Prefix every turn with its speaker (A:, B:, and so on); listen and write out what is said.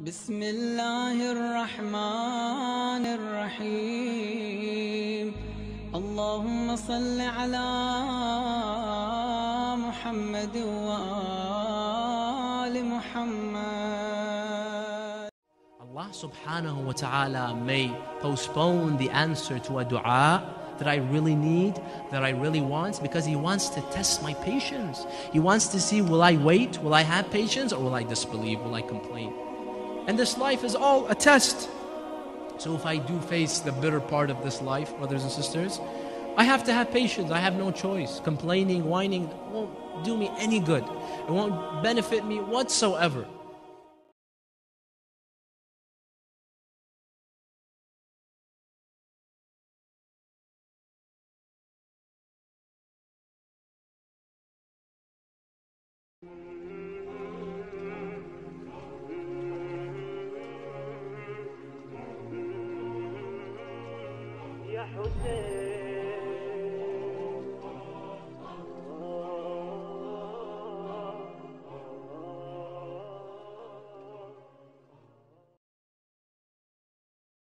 A: بسم الله الرحمن الرحيم اللهم صل على محمد وآل محمد.
B: Allah subhanahu wa ta'ala may postpone the answer to a dua that I really need, that I really want, because He wants to test my patience. He wants to see, will I wait, will I have patience, or will I disbelieve, will I complain? And this life is all a test. So if I do face the bitter part of this life, brothers and sisters, I have to have patience. I have no choice. Complaining, whining won't do me any good. It won't benefit me whatsoever.
C: يا حسين